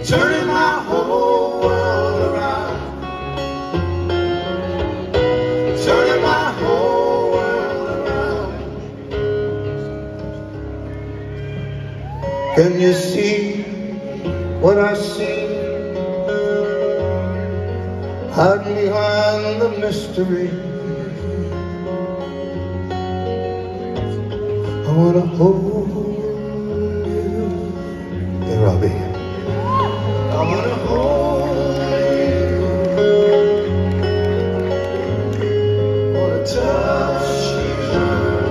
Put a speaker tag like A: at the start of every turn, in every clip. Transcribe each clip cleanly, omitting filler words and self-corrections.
A: turning my whole world around, turning my whole world around. Can you see what I see? Hiding behind the mystery, I wanna hold you. Hey, Robbie. I wanna hold you, wanna touch you,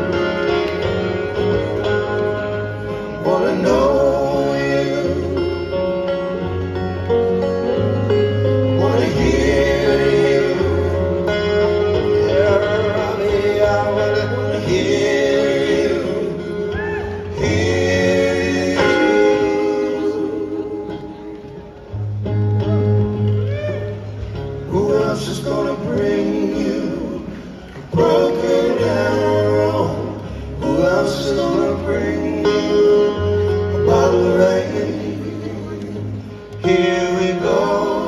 A: wanna know you, wanna hear you. Yeah, Robbie, I wanna hear you, hear you. Who else is gonna bring you a broken arrow? Who else is gonna bring you a bottle of rain? Here we go,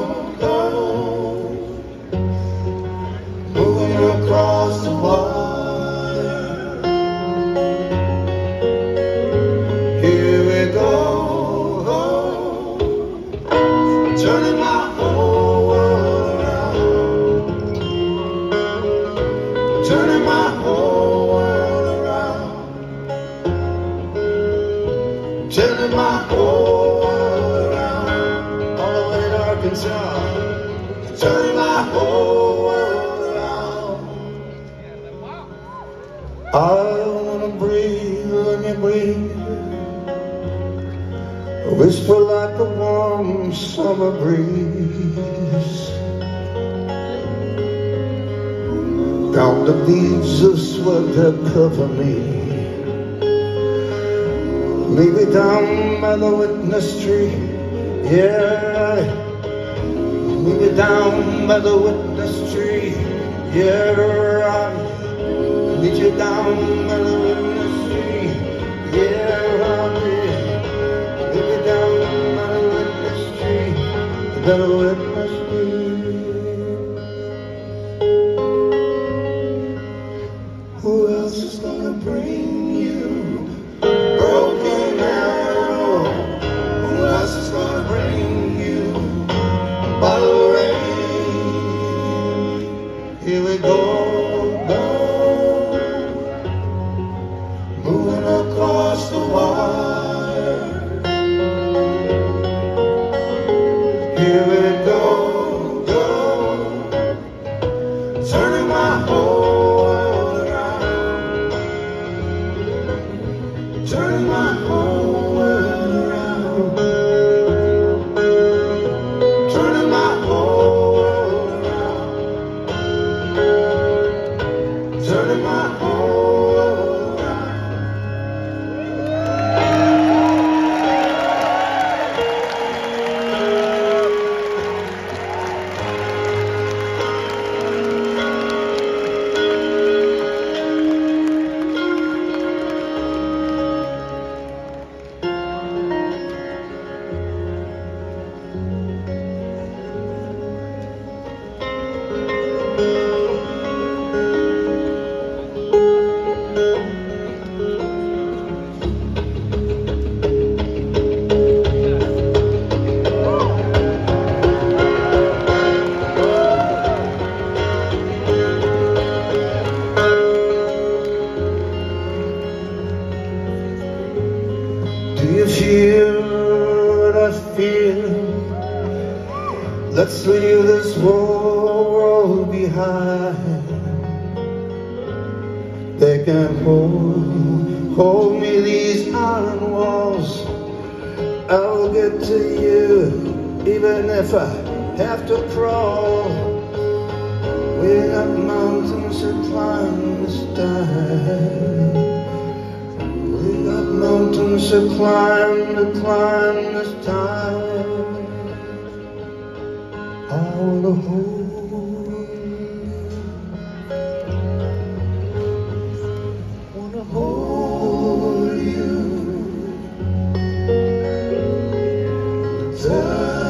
A: moving across the water. Here we go, turning my whole world around, turning my whole world around, turning my whole world around, all the way to Arkansas, turning my whole world around. I wanna breathe when you breathe, a whisper like a warm summer breeze. Count the beads of sweat that cover me. Leave me down by the witness tree. Yeah, leave me down by the witness tree. Yeah, I lead you down by the witness tree. Yeah, I lead me down by the witness tree. The witness tree. Who else is gonna bring you a broken arrow? Who else is gonna bring you a bottle of rain? Here we go, moving across the wire. Here we go, turning my whole world around, turning my whole world around, turning my whole world around, turning my whole world around. Do you feel what I feel? Let's leave this world behind. They can't hold me, these iron walls. I'll get to you, even if I have to crawl. We got mountains to climb this time. We got mountains to climb this time. I wanna hold you, wanna hold you, touch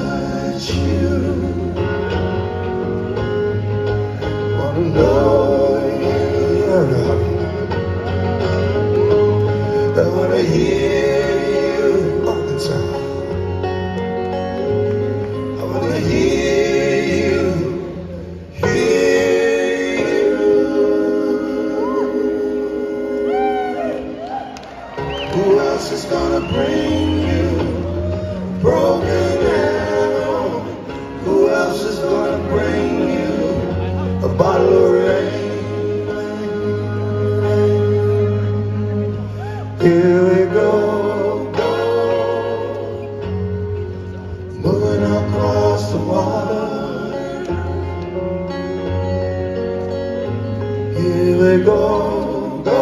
A: we go, go,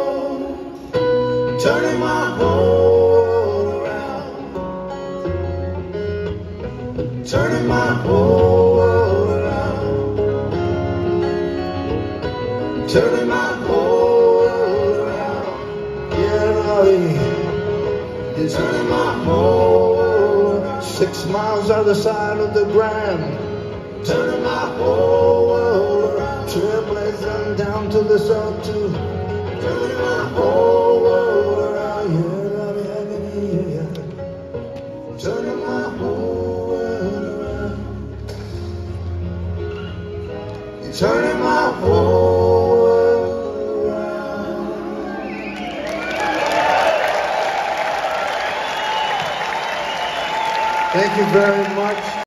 A: turning my whole around, turning my whole around, turning my whole around. Yeah, Robbie, you're turning my whole around. 6 miles other side of the Grand, turning my whole world around. Trailblazing down to the south too, turning my whole world around. Yeah, Robbie, I can hear ya, turning my whole world around. You're turning my whole world around. Thank you very much.